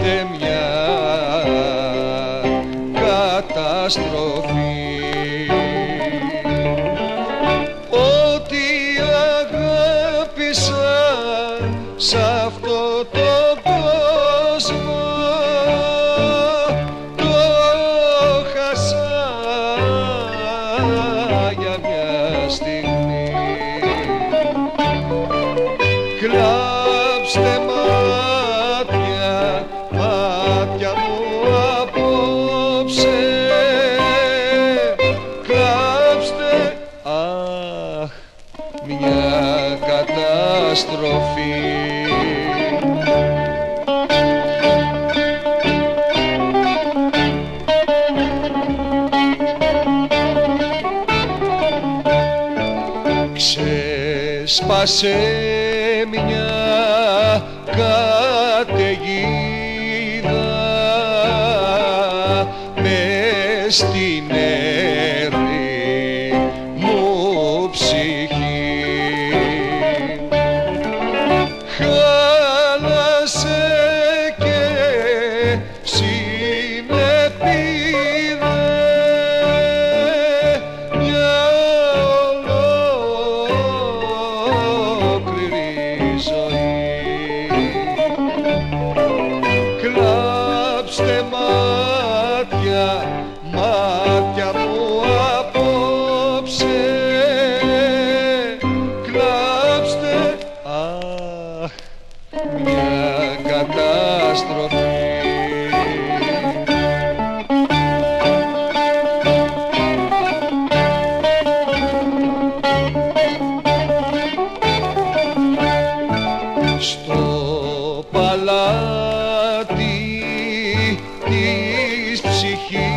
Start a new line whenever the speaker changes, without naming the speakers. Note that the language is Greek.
κλάψτε μια καταστροφή. Ό,τι αγάπησα σ' αυτό το κόσμο το χάσα για μια στιγμή. Κλάψτε μάτια, μάτια μου απόψε, κλάψτε, αχ, μια καταστροφή. Ξέσπασε μια καταιγίδα μες στην αίρη μου ψυχή. Χάλασε και συνεπίδε μια ολόκληρη ζωή. Κλάψτε μάτια, μάτια μου απόψε, κλάψτε, αχ, μια καταστροφή. Στο παλάτι της ψυχής